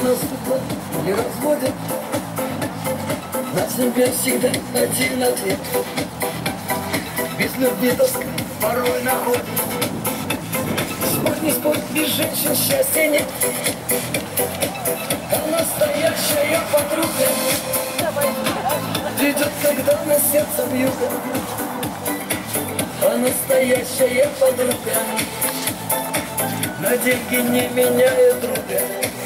нас судьба не разводит. На себе всегда один ответ. Без любви тоска порой находит. Спорь, не спорь, без женщин счастья нет. А настоящая подруга придет, когда на сердце вьюга. А настоящая подруга на деньги не меняет друга.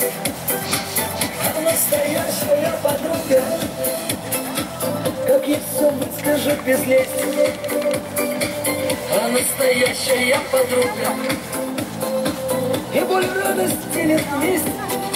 А настоящая подруга, как ей все выскажет без лести. А настоящая подруга и боль, радость делит вместе.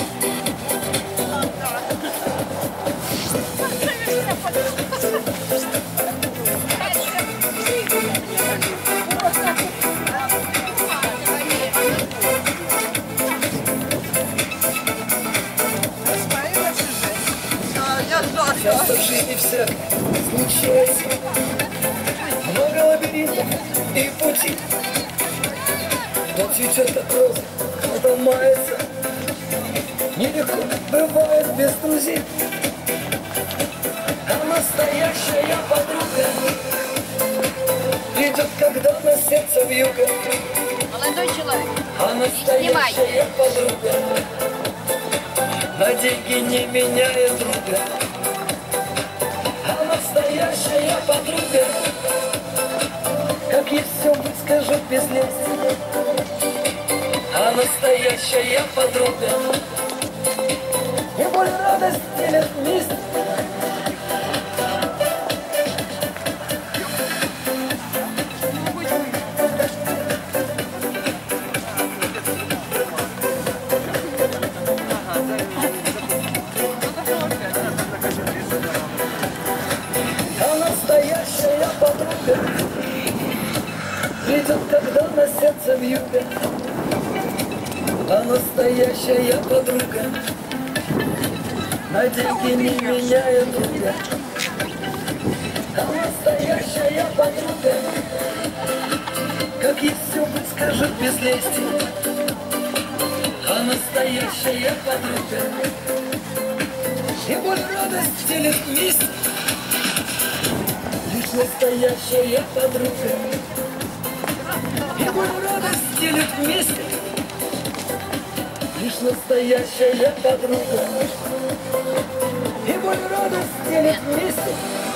Часто в жизни все случается, много лабиринтов и пути. Кто цветет от розы, кто-то мается. Нелегко бывает без друзей. А настоящая подруга придет, когда на сердце вьюга. Молодой человек, а настоящая подруга на деньги не меняет друга. А настоящая подруга, как ей все выскажет без лести. А настоящая подруга и боль, радость делят вместе. А настоящая подруга придет, когда на сердце вьюга. А настоящая подруга на деньги не меняет друга. А настоящая подруга, как ей все выскажет без лести. А настоящая подруга и боль, радость делит вместе. Лишь настоящая подруга и боль, радость делит вместе. Лишь настоящая подруга и боль, радость делит вместе.